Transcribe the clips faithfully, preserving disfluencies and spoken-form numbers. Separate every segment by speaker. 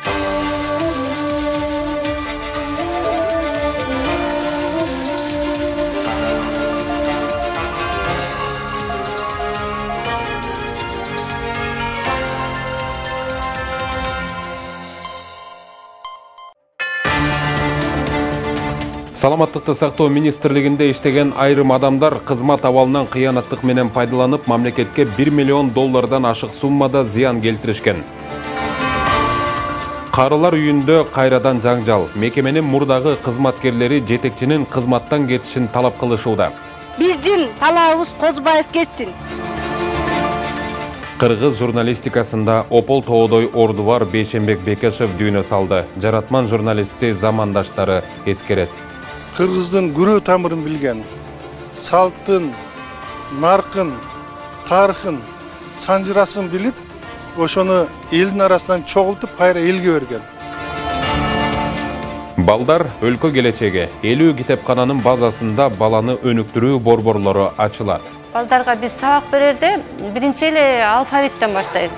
Speaker 1: Саламаттыкты сактоо министрлигинде иштеген айрым адамдар кызмат абалынан кыянаттык менен пайдаланып, мамлекетке бир миллион доллардан ашык суммада зыян келтиришкен. Карылар үйүндө кайрадан жаңжал. Мекеменин мурдагы кызматкерлери жетекчинин кызматтан кетишин талап кылышууда.
Speaker 2: Биздин талабыбыз Козбаев кетсин.
Speaker 1: Кыргыз журналистикасында опол тоодой орду бар Бейшембек Бекешев дүйнө салды. Жаратман журналисти замандаштары эскерет.
Speaker 3: Кыргыздын күрөө тамырын билген, салттын, наркын, тарыхын, санжырасын билип, ошону элдин арасынан чогултуп кайра элге берген.
Speaker 1: Балдар өлкө келечеги. элүү китепкананын базасында баланы өнүктүрүү борборлору ачылат.
Speaker 4: Балдарга биз сабак берерде биринчи эле алфавиттен баштайбыз.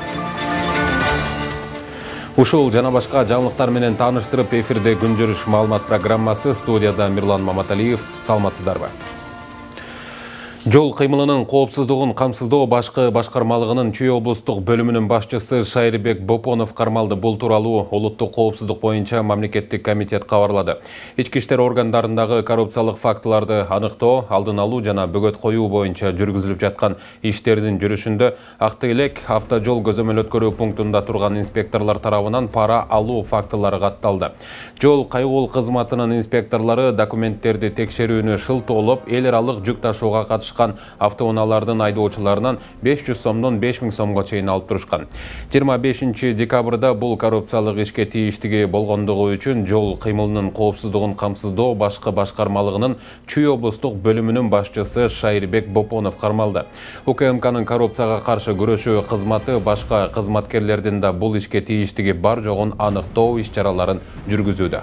Speaker 1: Ушул жана башка жаңылыктар менен тааныштырып, эфирде күн жүрүш маалымат программасы, студияда Мирлан Маматалиев. Саламатсыздарбы? Жол кыймылынын коопсуздугун камсыздоо башкы башкармалыгынын Чүй облустук бөлүмүнүн башчысы Шайрбек Бопонов кармалды. Бул тууралуу улуттук коопсуздук боюнча мамлекеттик комитет кабарлады. Ички иштер органдарындагы коррупциялык фактыларды аныктоо, алдын алуу жана бөгөт коюу боюнча жүргүзүлүп жаткан иштердин жүрүшүндө Акты элек автожол көзөмөл өткөрүү пунктунда турган инспекторлор тарабынан пара алуу фактылары катталды. Жол кайгул кызматынын инспекторлору документтерди текшерүүнү шылтоолоп, эл аралык жүк ташууга катышкан автоунаалардын айдоочуларынан беш жүз сомдон беш миң сомго чейин алып турушкан. жыйырма бешинчи декабрда бул коррупциялык ишке тийиштиги болгондугу үчүн жол кыймылынын коопсуздугун камсыздоо башкы башкармалыгынын Чүй облустук бөлүмүнүн башчысы Шайрбек Бопонов кармалды. УКМКнын коррупцияга каршы күрөшүү кызматы башка кызматкерлердин да бул ишке тийиштиги бар жогун аныктоо иш-чараларын жүргүзүүдө.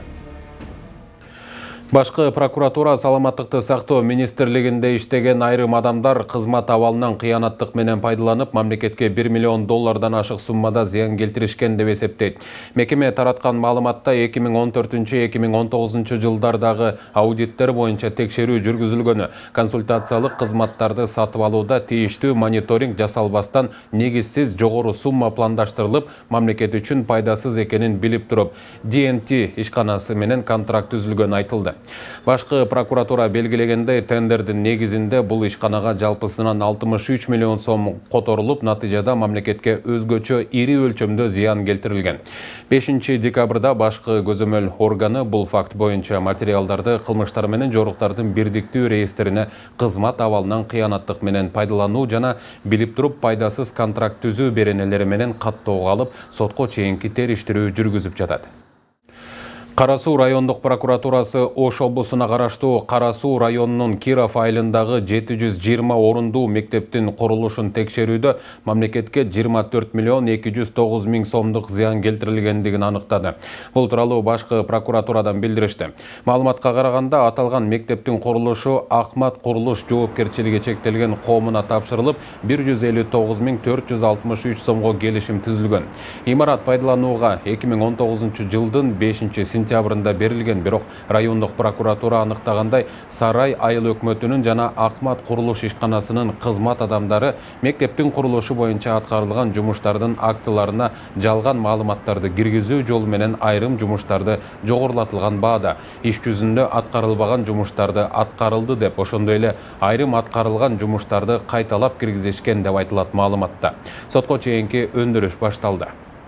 Speaker 1: Башкы прокуратура саламаттыкты сактоо министрлигинде иштеген айрым адамдар кызмат абалынан кыянаттык менен пайдаланып, мамлекетке бир миллион доллардан ашык суммада зыян келтиришкен деп эсептейт. Мекеме тараткан маалыматта эки миң он төртүнчү эки миң он тогузунчу жылдардагы аудиттер боюнча текшерүү жүргүзүлгөнү, консультациялык кызматтарды сатып алууда тийиштүү мониторинг жасалбастан негизсиз жогору сумма пландаштырылып, мамлекет үчүн пайдасыз экенин билип туруп, ди эн ти ишканасы менен контракт түзүлгөнү айтылды. Башкы прокуратура белгилегендей, тендердин негизинде бул ишканага жалпысынан алтымыш үч миллион сом которулуп, натыйжада мамлекетке өзгөчө ири өлчөмдө зыян келтирилген. бешинчи декабрда башкы көзөмөл органы бул факт боюнча материалдарды кылмыштар менен жоруктардын бирдиктүү реестрине кызмат абалынан кыянаттык менен пайдалануу жана билип туруп пайдасыз контракт түзүү беренелери менен каттоого алып, сотко чейинки териштирүү жүргүзүп жатат. Кара Суу райондук прокуратурасы Ош облусуна караштуу Кара Суу районунун Киров айылындагы жети жүз жыйырма орундуу мектептин курулушун текшерүүдө мамлекетке жыйырма төрт миллион эки жүз тогуз миң сомдук зыян келтирилгендигин аныктады. Бул тууралуу башкы прокуратурадан билдиришти. Маалыматка караганда, аталган мектептин курулушу Акмат курулуш жоопкерчилиги чектелген коомуна тапшырылып, бир жүз элүү тогуз миң төрт жүз алтымыш үч сомго келишим түзүлгөн. Имарат пайдаланууга эки миң он тогузунчу жылдын бешинчи сентябрында берилген, бирок райондук прокуратура аныктагандай, Сарай айыл өкмөтүнүн жана Акмат курулуш ишканасынын кызмат адамдары мектептин курулушу боюнча аткарылган жумуштардын актыларына жалган маалыматтарды киргизүү жолу менен айрым жумуштарды жогорулатылган баада, иш жүзүндө аткарылбаган жумуштарды аткарылды деп, ошондой эле айрым аткарылган жумуштарды кайталап киргизишкен деп айтылат маалыматта. Сотко чейинки өндүрүш башталды.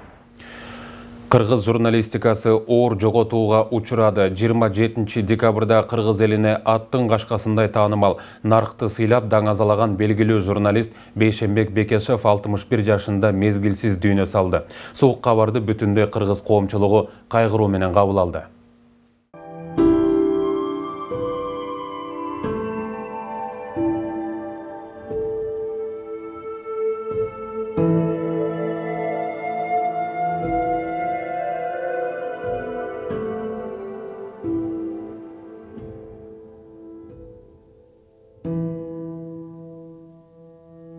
Speaker 1: Кыргыз журналистикасы оор жоготууга учурады. жыйырма жетинчи декабрда кыргыз элине аттын кашкасындай таанымал, наркты сыйлап даңазалаган белгилүү журналист Бейшембек Бекешев алтымыш бир жашында мезгилсиз дүйнө салды. Суук кабарды бүтүндөй кыргыз коомчулугу кайгыруу менен кабыл алды.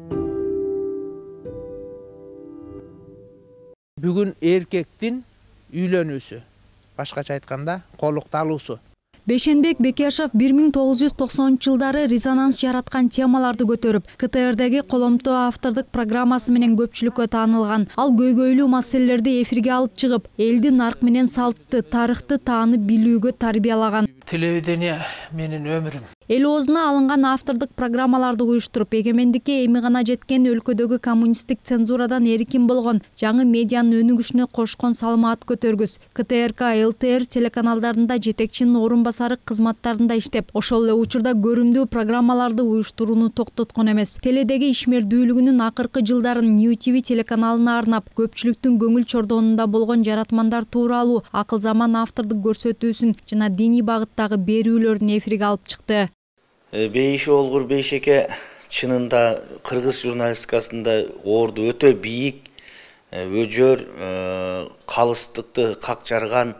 Speaker 5: Бүгүн эркектин үйлөнүүсү. Башкача айтканда, колукталуусу.
Speaker 6: Бешенбек Бекешев бир миң тогуз жүз токсонунчу жылдары резонанс жараткан темаларды көтөрүп, КТРдеги коломтоо автордук программасы менен көпчүлүккө таанылган. Ал көйгөйлүү маселелерди эфирге алып чыгып, элди нарк менен салтты, тарыхты таанып билүүгө тарбиялаган.
Speaker 5: Телевидение менин өмүрүм.
Speaker 6: Эл оозуна алынган автордук программаларды уюштуруп, эгемендикке эми гана жеткен өлкөдөгү коммунисттик цензурадан эркин болгон жаңы медианын өнүгүшүнө кошкон салымы көтөргүс. КТРК, ЛТР телеканалдарында жетекчинин орун басары кызматтарында иштеп, ошол эле учурда көрүмдүү программаларды уюштурууну токтоткон эмес. Теледеги ишмердүүлүгүнүн акыркы жылдарын New T V телеканалына арнап, көпчүлүктүн көңүл чордонунда болгон жаратмандар тууралуу акыл-заман автордук көрсөтүүсүн жана диний багыттагы берүүлөрүн эфирге алып чыкты.
Speaker 7: Бейиши Олгур Бейшеке чынында кыргыз журналистикасында орду өтө бийик, өжөр, калыстыкты какчарган,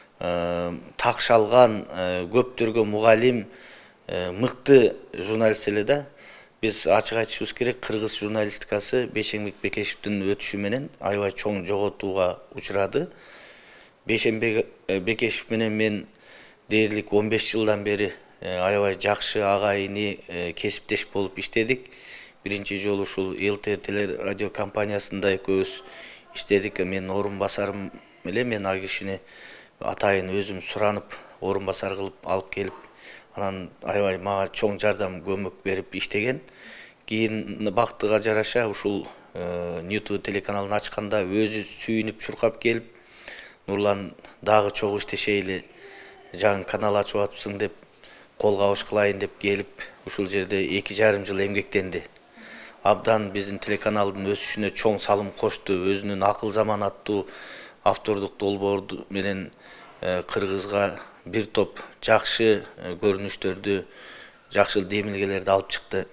Speaker 7: такшалган, көптөргө мугалим, мыкты журналист эле да. Биз ачык айтышыбыз керек, кыргыз журналистикасы Бейшенбек Бекешевдин өтүшү менен аябай чоң жоготууга учурады. Бейшенбек Бекешев менен мен дээрлик он беш жылдан бери аябай жакшы агайыны кесиптеш болуп иштедик. Биринчи жолу ушул ЛТР телерадио компаниясында экөөбүз иштедик. Мен орун басарым эле, мен ал кишини атайын өзүм суранып, орун басар кылып алып келип, анан аябай мага чоң жардам көмөк берип иштеген. Кийин бактыга жараша ушул Ньюту телеканалын ачканда өзү сүйүнүп чуркап келип, Нурлан дагы чогуу иштешейли, жаңы канал ачып атыпсың деп, кол кабыш кылайын деп келип, ушул жерде эки жарым жыл эмгектенди. Абдан биздин телеканалдын өсүшүнө чоң салым кошту. Өзүнүн акыл заман аттуу автордук долбоорду менен кыргызга бир топ жакшы көрүнүштөрдү, жакшы демилгелерди алып чыкты.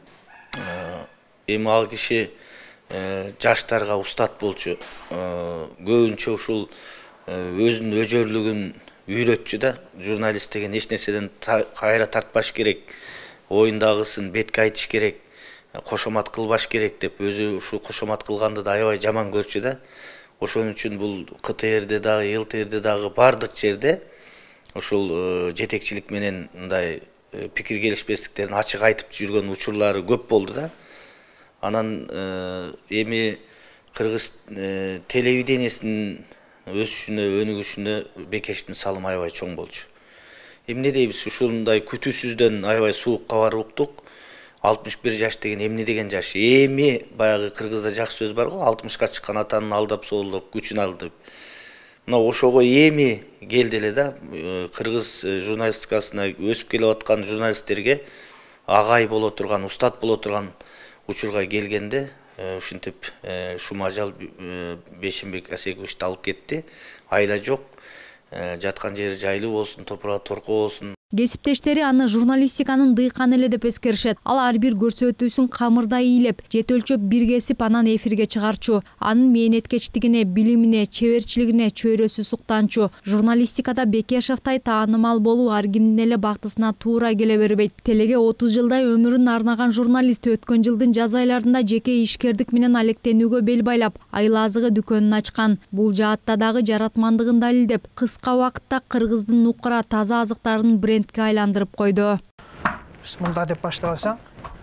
Speaker 7: Эми ал киши жаштарга устат болчу. Көбүнчө ушул өзүнүн өжөрлүгүн үйрөтчү да. Журналист деген эч нерседен кайра тартпаш керек, оюндагысын бетке айтыш керек, кошомат кылбаш керек деп өзү ушул кошомат кылганды да аябай жаман көрчү да. Ошон үчүн бул КТРде дагы, ЛТРде дагы бардык жерде ушул жетекчилик менен мындай пикир келишпестиктерин ачык айтып жүргөн учурлары көп болду да. Анан эми кыргыз телевидениесинин өсүшүнө, өнүгүшүнө Бекешевдин салымы аябай чоң болчу. Эмне дейбиз, ушундай күтүүсүздөн аябай суук кабар уктук. алтымыш бир жаш деген эмне деген жаш? Эми баягы кыргызда жакшы сөз бар го, алтымышка чыккан атанын алдап соолдоп күчүн алды деп. Мына ошого эми келди эле да. Кыргыз журналистикасына өсүп келип аткан журналисттерге агай боло турган, устат боло турган учурга келгенде ушинтип шумажал Бейшенбек Асековичти алып кетти. Айла жок, жаткан жери жайлуу болсун, топурага торко болсун.
Speaker 6: Кесиптештери аны журналистиканын дыйканы эле деп эскеришет. Ал ар бир көрсөтүүсүн камырдай ыйлеп, жет өлчөп бир кесип анан эфирге чыгарчу. Анын мээнеткечтигине, билимине, чеберчилигине чөйрөсү суктанчу. Журналистикада Бекешевтай таанымал болуу ар кимдин эле бактысына туура келе бербейт. Телеге отуз жылдай өмүрүн арнаган журналист өткөн жылдын жаз айларында жеке ишкердик менен алектенүүгө бел байлап, айыл азыгы дүкөнүн ачкан. Бул жаатта дагы жаратмандыгын далилдеп, кыска убакытта кыргыздын нукура таза азыктарын бренд айландырып койду.
Speaker 5: Бисмилла деп баштабасаң,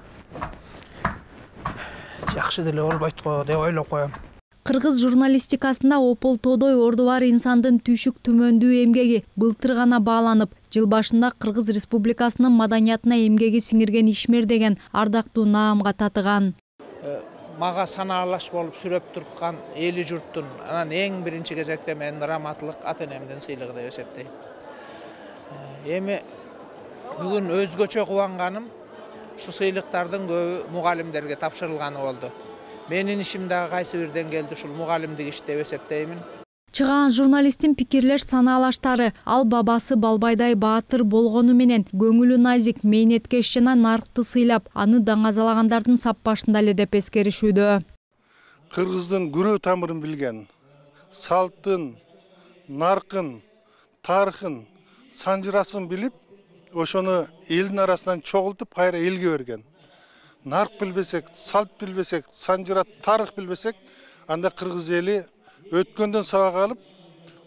Speaker 5: жакшы деле болбойт го деп ойлоп коем.
Speaker 6: Кыргыз журналистикасында ополтоодой орду бар инсандын түшүк түмөндүү эмгеги былтыр гана бааланып, жыл башында Кыргыз Республикасынын маданиятына эмгеги сиңирген ишмер деген ардактуу наамга татыган.
Speaker 5: Мага санаалаш болуп сүрөп турган эли журттун анан эң биринчи кезекте мен раматылык ата-энемдин сыйлыгы деп эсептейм. Эми бүгүн өзгөчө кубанганым ушу сыйлыктардын көбү мугалимдерге тапшырылганы болду. Менин ишим дагы кайсы бир деңгээлде ушул мугалимдик иш деп эсептеймин.
Speaker 6: Чыгаан журналисттин пикирлеш санаалаштары ал бабасы Балбайдай баатыр болгону менен көңүлү назик, мээнеткеч жана наркты сыйлап, аны даңазалагандардын саппашында эле деп эскеришүүдө.
Speaker 3: Кыргыздын күрөө тамырын билген, салттын, наркын, тарыхын, санжырасын билип, ошону элдин арасынан чогултуп кайра элге берген. Нарк билбесек, салт билбесек, санжыра, тарых билбесек, анда кыргыз эли өткөндөн сабак алып,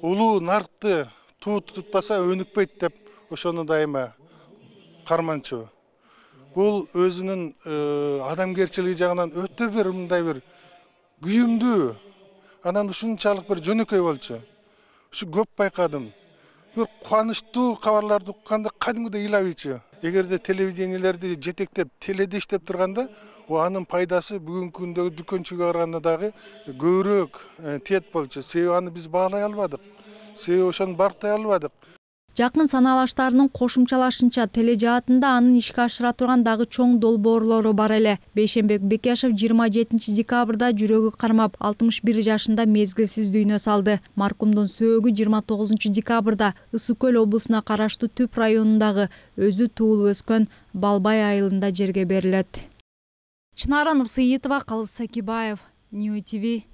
Speaker 3: улуу наркты туу тутпаса өнүкпөйт деп ошону дайыма карманчу. Бул өзүнүн адамгерчилиги жагынан өтө бир мындай бир күйүмдүү, анан ушунчалык бир жөнөкөй болчу. Ушу көп байкадым. Бир кубанычтуу кабарларды укканда кадимгидей ыйлабыйчу. Эгерде телевидениелерди жетектеп, теледе иштеп турганда, о анын пайдасы бүгүнкү күндөгү дүкөнчүгө караганда дагы көбүрөөк тиет болчу. Себеби аны биз баалай албадык. Себеби ошону барктай албадык.
Speaker 6: Жакын санаалаштарынын кошумчалашынча тележаатында анын ишке ашыра турган дагы чоң долбоорлору бар эле. Бейшенбек Бекешев жыйырма жетинчи декабрда жүрөгү кармап алтымыш бир жашында мезгилсиз дүйнө салды. Маркумдун сөөгү жыйырма тогузунчу декабрда Ысык Көл облусуна караштуу Түп районундагы өзү туулуп өскөн Балбай айылында жерге берилет. Чынара Нурсыйытова, Калыс Сакибаев, Нью ТВ.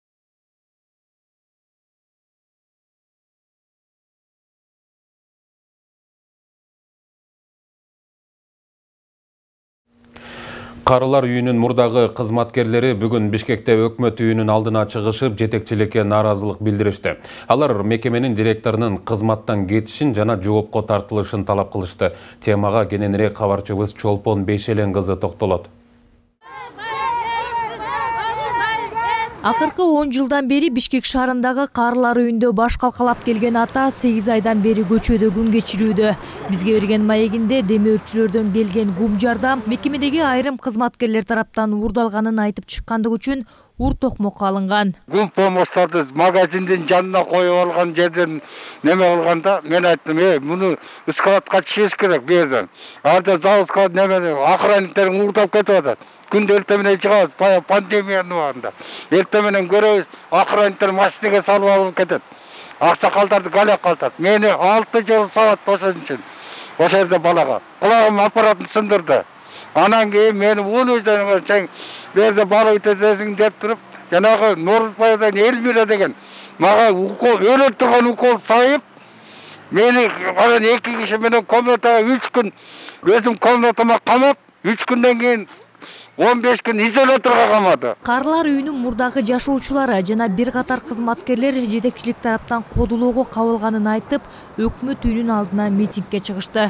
Speaker 1: Карылар үйүнүн мурдагы кызматкерлери бүгүн Бишкекте өкмөт үйүнүн алдына чыгышып, жетекчиликке нааразылык билдиришти. Алар мекеменин директорунун кызматтан кетишин жана жоопко тартылышын талап кылышты. Темага кененирээк кабарчыбыз Чолпон Бейшелен кызы токтолот.
Speaker 8: Акыркы он жылдан бери Бишкек шаарындагы карылар үйүндө баш калкалап келген ата сегиз айдан бери көчөдө күн кечирүүдө. Бизге берген маегинде демөөрчүлөрдөн келген гум жардам мекемедеги айрым кызматкерлер тараптан уурдалганын айтып чыккандыгы үчүн ур токмокко алынган.
Speaker 9: Гум помощторду магазиндин жанына коюп алган жерден неме кылганда мен айттым, "Э, муну складка чыгыш керек берден. Арда заводко неме охранниктер уурдап кетип атат. Күндө эртең менен чыгабыз, пандемиянын убагында. Эртең менен көрөбүз, охранниктер машинеге салып алып кетет. Аксакалдарды галак калтат. Мени алты жыл сабат ошон үчүн. Ошол жерде балага кулагым аппаратын сындырды. Анан кийин мени унуйдан чең берде бала өтөсүң деп туруп, жанагы Норузбайдан Элмира деген мага укол өлөп турган укол сайып, мени анан эки киши менен комнатага үч күн өзүм комнатама камап, үч күндөн кийин он беш күн изоляторго камады.
Speaker 8: Карылар үйүнүн мурдагы жашоочулары жана бир катар кызматкерлер жетекчилик тараптан кодулоого кабылганын айтып, өкмөт үйүнүн алдына митингге чыгышты.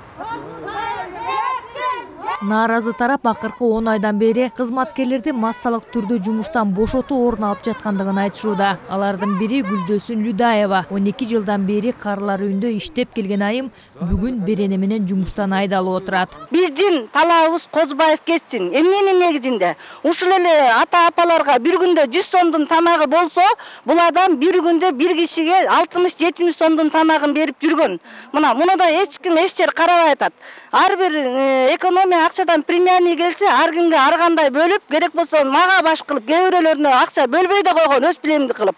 Speaker 8: Нааразы тарап акыркы он айдан бери кызматкерлерди массалык түрдө жумуштан бошотуу орун алып жаткандыгын айтышууда. Алардын бири Гүлдөсүн Людаева, он эки жылдан бери карылар үйүндө иштеп келген айым бүгүн берене менен жумуштан айдалып отурат.
Speaker 2: Биздин талабыбыз Козбаев кетсин. Эмненин негизинде? Ушул эле ата апаларга бир күндө жүз сомдун тамагы болсо, бул адам бир күндө бир кишиге алтымыш жетимиш сомдун тамагын берип жүргөн. Мына муну да эч ким эч жер карабай атат. Ар бир экономия акчадан премияны келсе, ар кимге ар кандай бөлүп, керек болсо мага баш кылып, кээ бирөөлөрүнө акча бөлбөй да койгон, өз билемди кылып.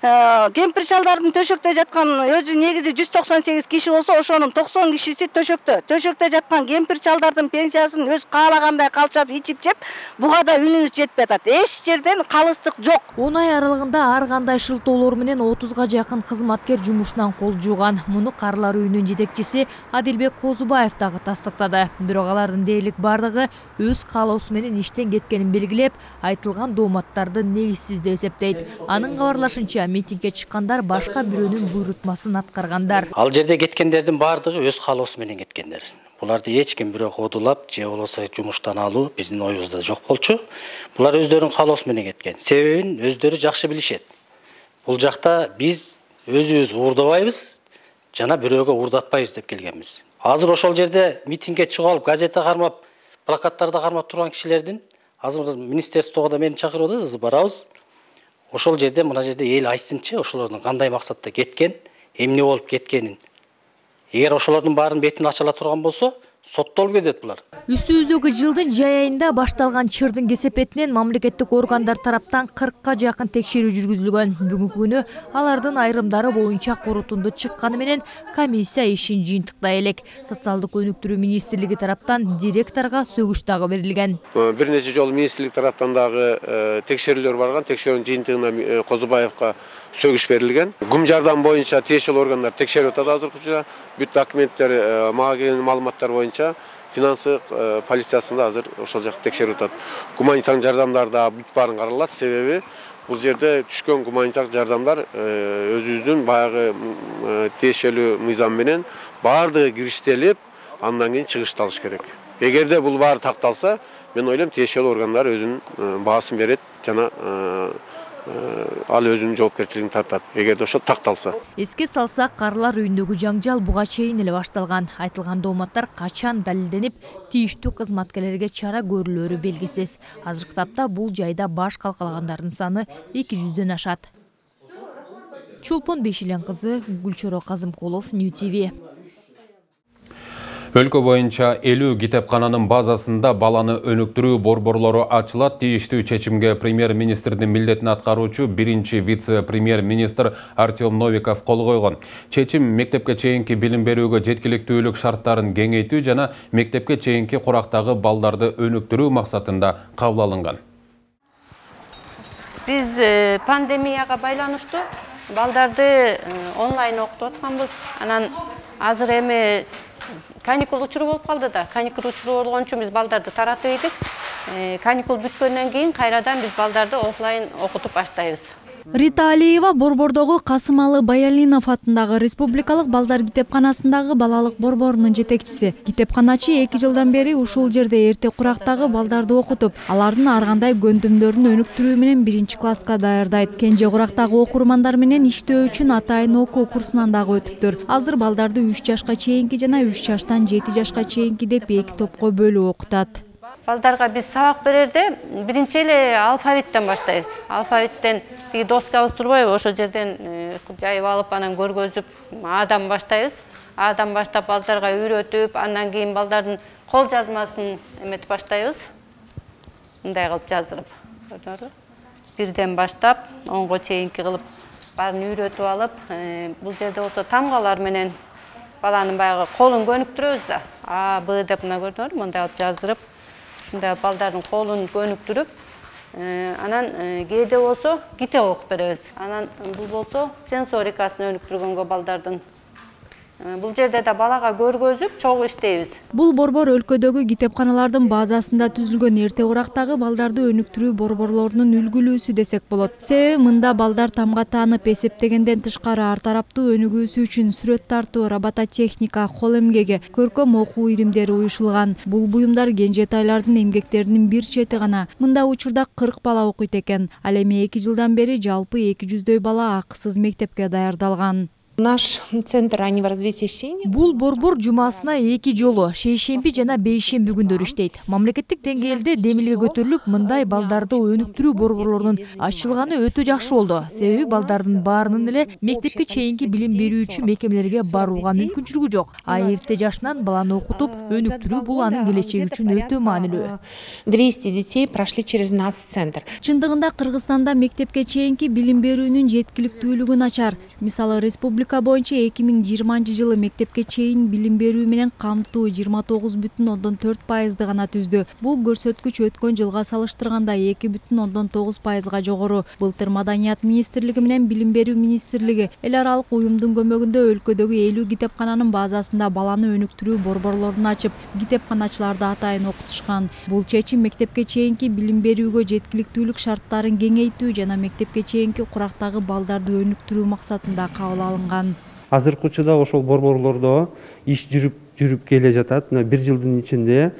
Speaker 2: Кемпир шалдардын төшөктө жаткан өзү негизи жүз токсон сегиз киши болсо, ошонун токсон кишиси төшөктө. Төшөктө жаткан кемпир шалдардын пенсиясын өз каалагандай калчап, ичип жеп, буга да үнүбүз жетпей атат. Эч жерден калыстык жок.
Speaker 8: он ай аралыгында ар кандай шылтоолор менен отузга жакын кызматкер жумушунан кол жууган. Муну карылар үйүнүн жетекчиси Адилбек Козубаев дагы тастыктады. Бирок алардын дээрлик бардыгы өз каалоосу менен иштен кеткенин белгилеп, айтылган дооматтарды негизсиз деп эсептейт. Анын кабарлашынча, митингге чыккандар башка бирөөнүн буйрутмасын аткаргандар.
Speaker 10: Ал жерде кеткендердин бардыгы өз каалоосу менен кеткендер. Буларды эч ким бирөө кодулап, же болбосо жумуштан алуу биздин оюбузда жок болчу. Булар өздөрүнүн каалоосу менен кеткен. Себебин өздөрү жакшы билишет. Бул жакта биз өзүбүз уурдабайбыз, жана бирөөгө уурдатпайбыз деп келгенбиз. Азыр ошол жерде митингге чыгып алып, газета кармап, плакаттарда кармап турган кишилердин азыр министрликтого да мени чакырып атат, барабыз. Ошол жерде мына жерде эл айтсынчы, ошолордун кандай максатта кеткен, эмне болуп кеткенин. Эгер ошолордун баарын бетин ачыла турган болсо, соттолуп кетет булар.
Speaker 8: Үстүбүздөгү жылдын жай айында башталган чырдын кесепетинен мамлекеттик органдар тараптан кыркка жакын текшерүү жүргүзүлгөн. Бүгүнкү күнү алардын айрымдары боюнча корутунду чыкканы менен комиссия ишин жыйынтыктай элек. Социалдык өнүктүрүү министрлиги тараптан директорго сөгүш дагы берилген.
Speaker 11: Бир нече жолу министрлик тараптан дагы текшерүүлөр барган. Текшерүүнүн жыйынтыгына Козубаевга сөгүш берилген. Гум жардам боюнча тиешелүү органдар текшерип атат азыркы учурда. Бүт документтер, мага келген маалыматтар боюнча финансы полициясында азыр ошол жакта текшерип атат. Гуманитардык жардамдар да бүт баарын каралат. Себеби Бул жерде түшкөн гуманитардык жардамдар өзүбүздүн баягы тиешелүү мыйзам менен баардыгы кириштелип, андан кийин чыгышталыш керек. Эгерде бул баары такталса, мен ойлойм тиешелүү органдар өзүнүн баасын берет жана ал өзүнүн жоопкерчилигин тартат. Эгерде ошо такталса.
Speaker 8: Эске салсак, карлар үйүндөгү жаңжал буга чейин эле башталган. Айтылган дооматтар качан далилденип, тийиштүү кызматкерлерге чара көрүлөрү белгисиз. Азыркы тапта бул жайда баш калкалагандардын саны эки жүздөн ашат. Чулпун Бешилен кызы, Гүлчоро Казымкулов, Нью ти ви.
Speaker 1: Өлкө боюнча элүү китепкананын базасында баланы өнүктүрүү борборлору ачылат. Тийиштүү чечимге премьер-министрдин милдетин аткаруучу биринчи вице-премьер-министр Артем Новиков кол койгон. Чечим мектепке чейинки билим берүүгө жеткиликтүүлүк шарттарын кеңейтүү жана мектепке чейинки курактагы балдарды өнүктүрүү максатында кабыл алынган.
Speaker 4: Биз пандемияга байланыштуу балдарды онлайн окутуп атканбыз. Анан азыр эми каникул учуру болуп калды да. Каникул учуру болгон үчүн биз балдарды таратып ийдик. Каникул бүткөндөн кийин кайрадан биз балдарды офлайн окутуп баштайбыз.
Speaker 6: Рита Алиева борбордогу Касымалы Баялинов атындагы Республикалык балдар китепканасындагы балалык борборунун жетекчиси. Китепканачы эки жылдан бери ушул жерде эрте курактагы балдарды окутуп, алардын ар кандай көндүмдөрүн өнүктүрүү менен биринчи класска даярдайт. Кенже курактагы окурмандар менен иштөө үчүн атайын окуу курсунан дагы өтүптүр. Азыр балдарды үч жашка чейинки жана үч жаштан жети жашка чейинки деп эки топко бөлүп окутат.
Speaker 4: Балдарга биз сабак берерде биринчи эле алфавиттен баштайбыз. Алфавиттен тиги доскабыз турбайбы, ошол жерден жайып алып анан көргөзүп Адан баштайбыз. Адан баштап балдарга үйрөтүп, андан кийин балдардын кол жазмасын эметип баштайбыз. Мындай кылып жаздырып, көрдүңөрбү? Бирден баштап онго чейинки кылып баарын үйрөтүп алып, бул жерде болсо тамгалар менен баланын баягы колун көнүктүрөбүз да. А, Б деп мына көрдүңөрбү? Мындай кылып жаздырып, ушундай балдардын колун көнүктүрүп, анан кээде болсо китеп окуп беребиз. Анан бул болсо сенсорикасын өнүктүргөнгө балдардын. Бул жерде да балага көргөзүп, чогуу иштейбиз.
Speaker 6: Бул борбор өлкөдөгү китепканалардын базасында түзүлгөн эрте урактагы балдарды өнүктүрүү борборлорунун үлгүлүүсү десек болот. Себеби мында балдар тамга таанып, эсептегенден тышкары ар тараптуу өнүгүүсү үчүн сүрөт тартуу, робототехника, кол эмгеги, көркөм окуу иримдери уюшулган. Бул буюмдар кенжетайлардын эмгектеринин бир чети гана. Мында учурда кырк бала окуйт экен. Ал эми эки жылдан бери жалпы эки жүздөй бала акысыз мектепке даярдалган.
Speaker 12: Наш центр раннего развития Шейни.
Speaker 8: Бул борбор жумасына эки жолу, шейшемби жана бейшемби күндөрү иштейт. Мамлекеттик деңгээлде демилге көтөрүлүп, мындай балдарды өнүктүрүү борборлорунун ачылганы өтө жакшы болду. Себеби балдардын баарынын эле мектепке чейинки билим берүүчү мекемелерге барууга мүмкүнчүлүгү жок. А эрте жашынан баланы окутуп, өнүктүрүү бул анын келечеги үчүн өтө маанилүү.
Speaker 12: двести детей прошли через наш центр.
Speaker 6: Чындыгында Кыргызстанда мектепке чейинки билим берүүнүн жеткиликтүүлүгү начар. Мисалы, республика боюнча эки миң жыйырманчы жылы мектепке чейин билим берүү менен камтуу жыйырма тогуз бүтүн ондон төрт пайызды гана түздү. Бул көрсөткүч өткөн жылга салыштырганда эки бүтүн ондон тогуз пайызга жогору. Былтыр Маданият министрлиги менен Билим берүү министрлиги эл аралык уюмдун көмөгүндө өлкөдөгү элүү китепкананын базасында баланы өнүктүрүү борборлорун ачып, китепканачыларды атайын окутушкан. Бул чечим мектепке чейинки билим берүүгө жеткиликтүүлүк шарттарын кеңейтүү жана мектепке чейинки курактагы балдарды өнүктүрүү максатында кабыл алынган.
Speaker 13: Азыркы учурда ошол борборлордо иш жүрүп жүрүп келе жатат. Мына бир жылдын ичинде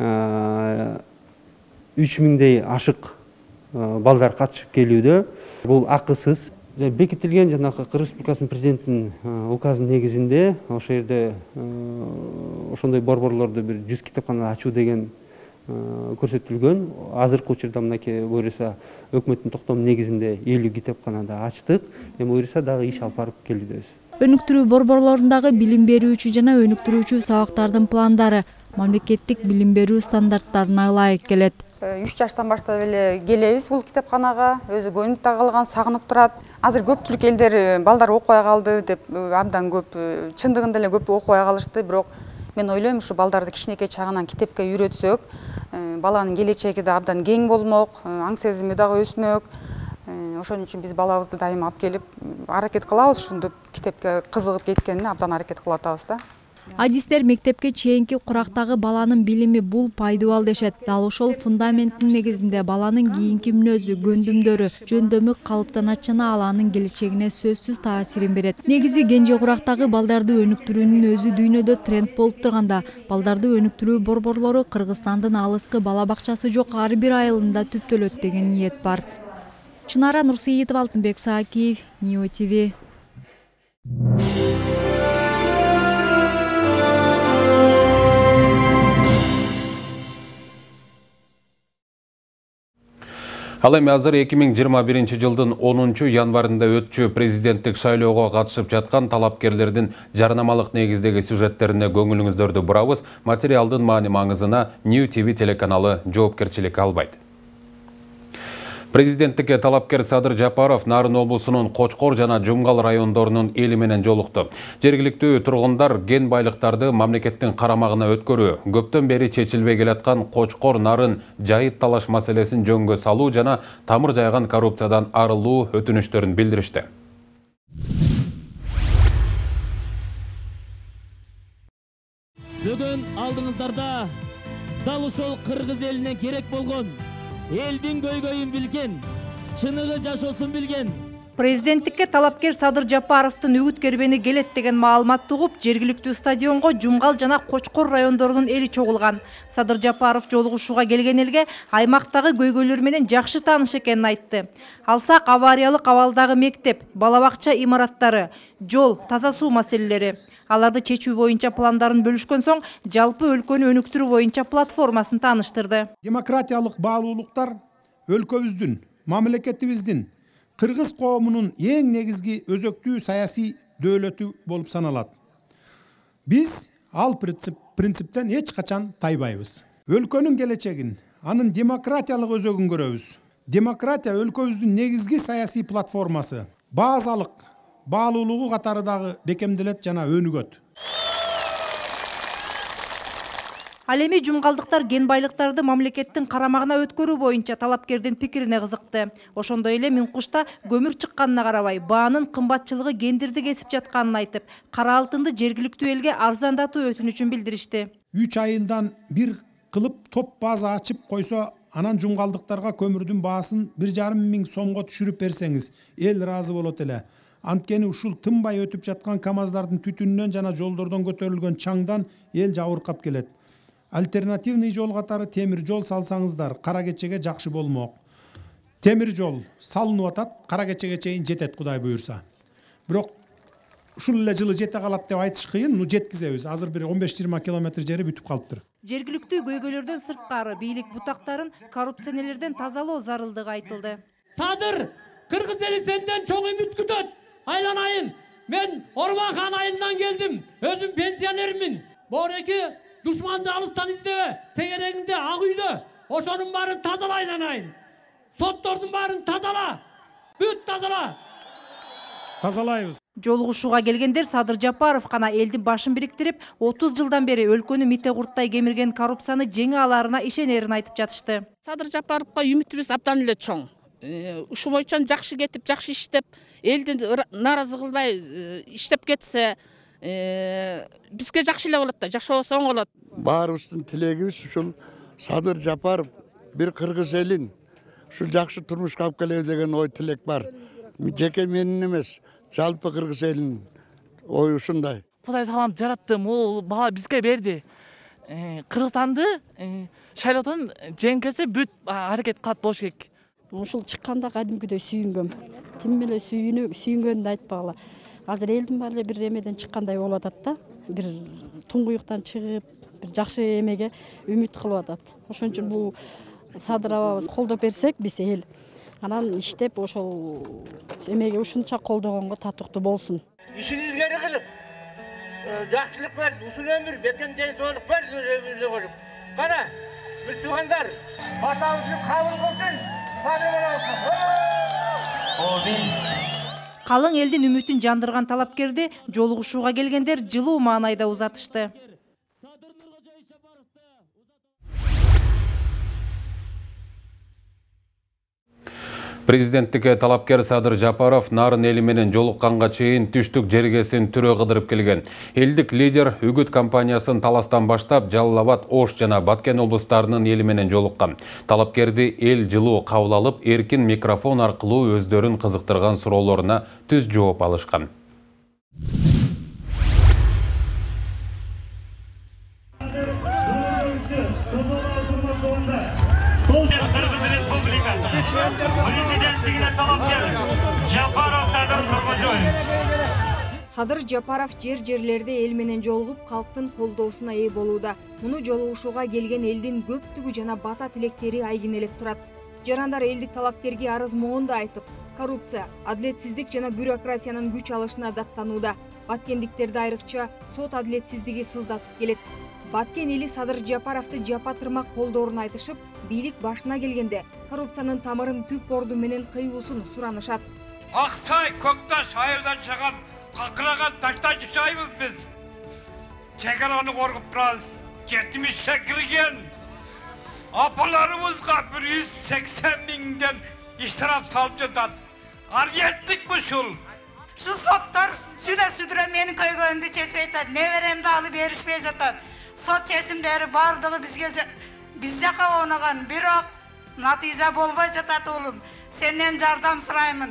Speaker 13: үч миңдей ашык балдар катышып келүүдө. Бул акысыз бекитилген жанагы Кыргыз Республикасынын президентинин указынын негизинде ошол жерде ошондой борборлорду бир жүз китепкана ачуу деген көрсөтүлгөн. Азыркы учурда мынакей буюрса өкмөттүн токтому негизинде элүү китепканада ачтык. Эми буюрса дагы иш алып барып келүүбүз.
Speaker 6: Өнүктүрүү борборлорундагы билим берүүчү жана өнүктүрүүчү сабактардын пландары мамлекеттик билим берүү стандарттарына ылайык келет.
Speaker 14: үч жаштан баштап эле келебиз бул китепканага, өзү көнүп да калган, сагынып турат. Азыр көпчүлүк элдер балдар окубай калды деп абдан көп, чындыгында эле көп окубай калышты, бирок мен ойлойм ушу балдарды кичинекей чагынан китепке үйрөтсөк, баланын келечеги да абдан кең болмок, аң сезими дагы өсмөк. Ошон үчүн биз балабызды дайыма алып келип аракет кылабыз, ушундук китепке кызыгып кеткенине абдан аракет кылып атабыз да.
Speaker 6: Адистер мектепке чейинки курактагы баланын билими бул пайдубал дешет. Дал ошол фундаменттин негизинде баланын кийинки мүнөзү, көндүмдөрү, жөндөмү калыптанатчана ал анын келечегине сөзсүз таасирин берет. Негизи кенже курактагы балдарды өнүктүрүүнүн өзү дүйнөдө тренд болуп турганда, балдарды өнүктүрүү борборлору Кыргызстандын алыскы бала бакчасы жок ар бир айылында түптөлөт деген ниет бар. Чынара Нурсейитова, Алтынбек Саакиев, Нио ТВ.
Speaker 1: Ал эми азыр эки миң жыйырма биринчи жылдын онунчу январында өтчү президенттик шайлоого катышып жаткан талапкерлердин жарнамалык негиздеги сюжеттерине көңүлүңүздөрдү бурабыз. Материалдын маани маңызына Нио ТВ телеканалы жоопкерчилик албайт. Президенттикке талапкер Садыр Жапаров Нарын облусунун Кочкор жана Жумгал райондорунун эли менен жолукту. Жергиликтүү тургундар ген байлыктарды мамлекеттин карамагына өткөрүү, көптөн бери чечилбей келаткан Кочкор Нарын жайыт талаш маселесин жөнгө салуу жана тамыр жайган коррупциядан арылуу өтүнүштөрүн билдиришти.
Speaker 15: Бүгүн алдыңыздарда дал ушул кыргыз элине керек болгон элдин көйгөйүн билген, чыныгы жашоосун билген
Speaker 16: Президенттикке талапкер Садыр Жапаровдун үгүт кербени келет деген маалыматты угуп, жергиликтүү стадионго Жумгал жана Кочкор райондорунун эли чогулган. Садыр Жапаров жолугушууга келген элге аймактагы көйгөйлөр менен жакшы тааныш экенин айтты. Алсак авариялык абалдагы мектеп, бала бакча имараттары, жол, таза суу маселелери. Аларды чечүү боюнча пландарын бөлүшкөн соң, жалпы өлкөнү өнүктүрүү боюнча платформасын тааныштырды.
Speaker 17: Демократиялык баалуулуктар өлкөбүздүн, мамлекетибиздин, кыргыз коомунун эң негизги өзөктүү саясий дөөлөтү болуп саналат. Биз ал принцип, принциптен эч качан тайбайбыз. Өлкөнүн келечегин, анын демократиялык өзөгүн көрөбүз. Демократия өлкөбүздүн негизги саясий платформасы, базалык баалуулугу катары дагы бекемделет жана өнүгөт.
Speaker 16: Ал эми жумгалдыктар ген байлыктарды мамлекеттин карамагына өткөрүү боюнча талапкердин пикирине кызыкты. Ошондой эле Миңкушта көмүр чыкканына карабай, баанын кымбатчылыгы гендирди кесип жатканын айтып, кара алтынды жергиликтүү элге арзандатуу өтүнүчүн билдиришти.
Speaker 17: үч айылдан бир кылып топ база ачып койсо, анан жумгалдыктарга көмүрдүн баасын бир жарым миң сомго түшүрүп берсеңиз, эл ыраазы болот эле. Анткени ушул тынбай өтүп жаткан камаздардын түтүнүнөн жана жолдордон көтөрүлгөн чаңдан эл жабыркап келет. Альтернативный жол катары темир жол салсаңыздар, кара кечеге жакшы болмок. Темир жол салынып атат, кара кечеге чейин жетет Кудай буйрса. Бирок ушул эле жылы жете калат деп айтыш кыйын, ну жеткизебиз. Азыр бир он беш жыйырма километр жери бүтүп калыптыр.
Speaker 16: Жергиликтүү көйгөйлөрдөн сырткары бийлик бутактарын коррупционерлерден тазалоо зарылдыгы айтылды.
Speaker 15: Садыр, кыргыз эли сенден чоң үмүт күтөт. Айланайын, мен Орманхан айылынан келдим. Өзүм пенсионермин. Бореки душманды алыстан издебе, тегерегинде ак үйдө. Ошонун баарын тазала айланайын. Соттордун баарын тазала. Бүт тазала.
Speaker 17: Тазалайбыз.
Speaker 16: Жолугушууга келгендер Садыр Жапаров гана элдин башын бириктирип, отуз жылдан бери өлкөнү мите курттай кемирген коррупцияны жеңе аларына ишенерин айтып жатышты.
Speaker 18: Садыр Жапаровго үмүтүбүз абдан эле чоң. Ушу боюнча жакшы кетип, жакшы иштеп, элди нааразы кылбай иштеп кетсе, бизге жакшы эле болот да, жашоосу оң болот.
Speaker 19: Баарыбыздын тилегибиз ушул Садыр Жапаров бир кыргыз элин ушул жакшы турмушка алып келеби деген ой тилек бар. Жеке менин эмес, жалпы кыргыз элинин ою ушундай.
Speaker 20: Кудай таалам жаратты, могул бала бизге берди. Кыргызстанды шайлоодон жеңкесе бүт аракет кылат болуш керек.
Speaker 21: Ушул чыкканда кадимкидей сүйүнгөм. Тим эле сүйүнүп, сүйүнгөндү айтпагыла. Азыр элдин баары эле бир эмеден чыккандай болуп атат да. Бир туңгуюктан чыгып, бир жакшы эмеге үмүт кылып атат. Ошон үчүн бул Садыр абабыз колдоп берсек, биз эл анан иштеп ошол эмеге ушунча колдогонго татыктуу болсун.
Speaker 22: Ишин илгери кылып, жакшылык бар, ушул өмүр бекемдей соолук бар өмүрдө болуп. Кара, бир туугандар, атабыздын кабыл кылсын.
Speaker 16: Калың элдин үмүтүн жандырган талапкерди жолугушууга келгендер жылуу маанайда узатышты.
Speaker 1: Президенттикке талапкер Садыр Жапаров нарын эли менен жолукканга чейин түштүк жергесин түрө кыдырып келген. Элдик лидер үгүт компаниясын Таластан баштап Жалал-Абад, Ош жана Баткен облустарынын эли менен жолуккан. Талапкерди эл жылуу кабыл алып, эркин микрофон аркылуу өздөрүн кызыктырган суроолоруна түз жооп алышкан.
Speaker 6: Садыр Жапаров жер-жерлерде эл менен жолугуп, калктын колдоосуна ээ болууда. Муну жолугушууга келген элдин көптүгү жана бата тилектери айгинелеп турат. Жарандар элдик талапкерге арыз моңун да айтып, коррупция, адилетсиздик жана бюрократиянын күч алышына даттанууда. Баткендиктерди айрыкча сот адилетсиздиги сыздатып келет. Баткен эли Садыр Жапаровду жапа тырмак колдоорун айтышып, бийлик башына келгенде коррупциянын тамырын түп орду менен кыюусун суранышат.
Speaker 22: Аксай, Көкташ айылдан чыган какыраган таштан жашайбыз биз. Чегараны коргуп турабыз. жетимишке кирген апаларыбызга бир жүз сексен миңден иштирап салып жатат. Арьеттик ушул.
Speaker 5: Şu sottар süre südüre meni köygöndü çeşip etadi. Neveremdi alıp erişmeye жатат. Sot çeşimleri bardığı bizge biz jaka onagan birok natija bolbay жатат oğlum. Senden jardam sırayımın.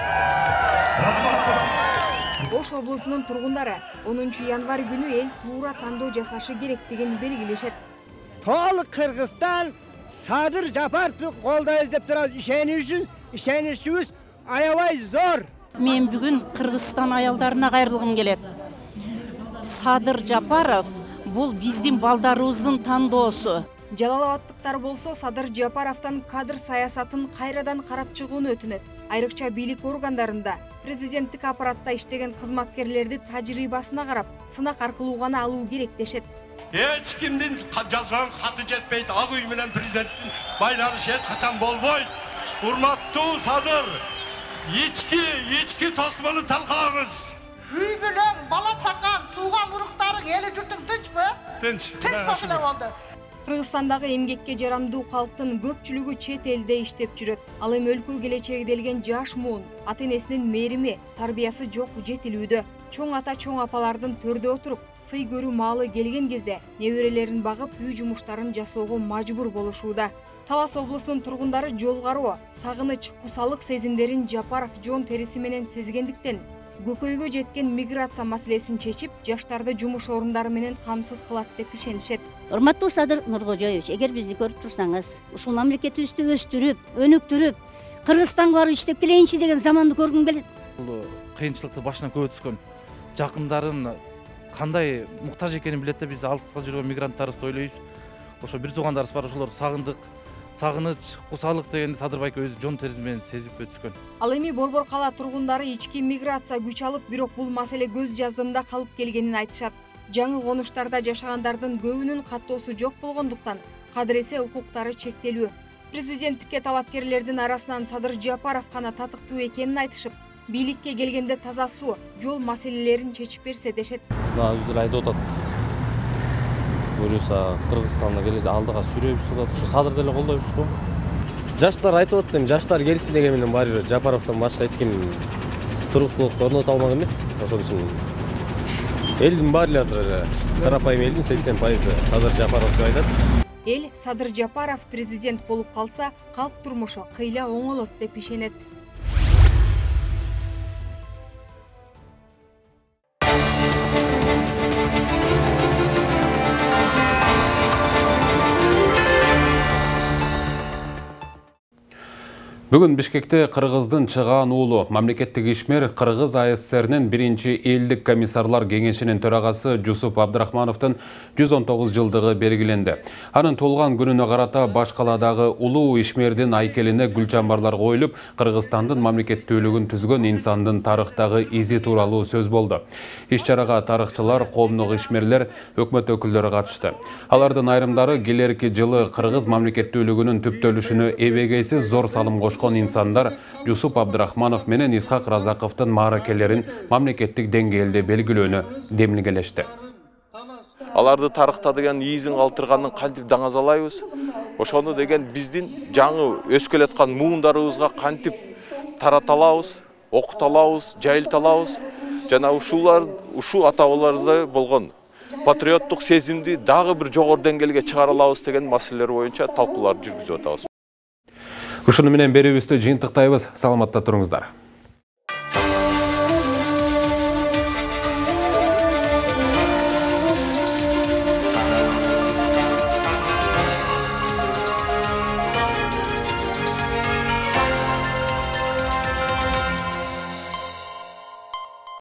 Speaker 6: Ош облусунун тургундары онунчу январь күнү эл туура тандоо жасашы керектигин белгилешет.
Speaker 7: Толук Кыргызстан Садыр Жапаровду колдойбуз деп турабыз. Ишенүүбүз, ишеничибиз аябай зор.
Speaker 23: Мен бүгүн Кыргызстан аялдарына кайрылгым келет. Садыр Жапаров бул биздин балдарыбыздын тандоосу.
Speaker 6: Жалал-Абадтыктар болсо Садыр Жапаровдон кадр саясатын кайрадан карап чыгууну өтүнөт. Айрыкча бийлик органдарында президенттик аппаратта иштеген кызматкерлерди тажрыйбасына карап, сынак аркылуу гана алуу керек дешет.
Speaker 22: Эч кимдин жазган хаты жетпейт. Ак үй менен президенттин байланышы эч качан болбойт. Урматтуу Садыр, ички, ички тосмону талкаңыз.
Speaker 5: Үй менен бала чакаң, тууган уруктарың, эли журтуң тынчпы?
Speaker 22: Тынч.
Speaker 5: Тынч башына болду.
Speaker 6: Кыргызстандагы эмгекке жарамдуу калктын көпчүлүгү чет элде иштеп жүрөт. Ал эми өлкө келечеги делген жаш муун, ата-энесинин мээрими, тарбиясы жок жетилүүдө. Чоң ата, чоң апалардын төрдө отуруп, сый көрүү маалы келген кезде неберелерин багып, үй жумуштарын жасоого мажбур болушууда. Талас облусунун тургундары жол кароо, сагыныч, кусалык сезимдерин Жапаров жон териси менен сезгендиктен көкөйгө жеткен миграция маселесин чечип, жаштарды жумуш орундары менен камсыз кылат деп ишенишет.
Speaker 24: Урматтуу Садыр Нуркожоевич, эгер бизди көрүп турсаңыз, ушул мамлекетибизди өстүрүп, өнүктүрүп, Кыргызстанга барып иштеп келейинчи деген заманды көргүм келет.
Speaker 25: Бул кыйынчылыкты башынан көп өткөн, жакындарын кандай муктаж экенин билет да, биз алыска жүргөн мигранттарыбызды ойлойбуз. Ошо бир туугандарыбыз бар, ошолорду сагындык. Сагыныч, кусалык дегенди Садыр байке өзү жон териси менен сезип өткөн.
Speaker 6: Ал эми Борбор кала тургундары ички миграция күч алып, бирок бул маселе көз жаздымда калып келгенин айтышат. Жаңы конуштарда жашагандардын көбүнүн каттоосу жок болгондуктан кадыресе укуктары чектелүү. Президенттикке талапкерлердин арасынан Садыр Жапаров гана татыктуу экенин айтышып, бийликке келгенде таза суу, жол маселелерин чечип берсе дешет.
Speaker 26: Өздөрү айтып атат. Буюрса Кыргызстанга келе алдыга сүрөбүз деп атат. Ошо Садыр деле колдойбуз го. Жаштар айтып атат, жаштар келсин деген менен баары Жапаровдон башка эч ким туруктуулукту орното алмак эмес. Ошон үчүн элдин баары азыр карапайым элдин сексен пайызы Садыр Жапаров деп айтат.
Speaker 6: Эл Садыр Жапаров президент болуп калса, калк турмушу кыйла оңолот деп ишенет.
Speaker 1: Бүгін Бишкекте Кыргыздын чыгаан уулу мамлекеттик ишмер Кыргыз А С С Р'нин биринчи элдик комиссарлар кеңешинин төрагасы Жусуп Абдрахмановдун жүз он тогуз жылдыгы белгиленди. Анын туулган күнүнө карата баш каладагы улуу ишмердин айкелине гүл чамбарлар коюлуп, Кыргызстандын мамлекеттүүлүгүн түзгөн инсандын тарыхтагы изи тууралуу сөз болду. Иш-чарага тарыхчылар, коомдук ишмерлер, өкмөт өкүлдөрү катышты. Алардын айрымдары келерки жылы Кыргыз мамлекеттүүлүгүнүн түптөлүшүнө эбегейсиз зор салым кошкон инсандар Жусуп Абдрахманов менен Исхак Разаковдун мааракелерин мамлекеттик деңгээлде белгилөөнү демилгелешти.
Speaker 2: аларды тарыктадыган ийизин калтырганын кантип даңазалайбыз, ошону деген биздин жаңы өсүп келаткан муундарыбызга кантип тарата алабыз, окута алабыз, жайылта алабыз, жана ушулар ушул ата-бабаларыбызда болгон патриоттук сезимди дагы бир жогору деңгээлге чыгара алабыз деген маселелер боюнча талкууларды жүргүзүп атабыз.
Speaker 1: Ушуну менен берүүбүздү жыйынтыктайбыз. Саламатта туруңуздар.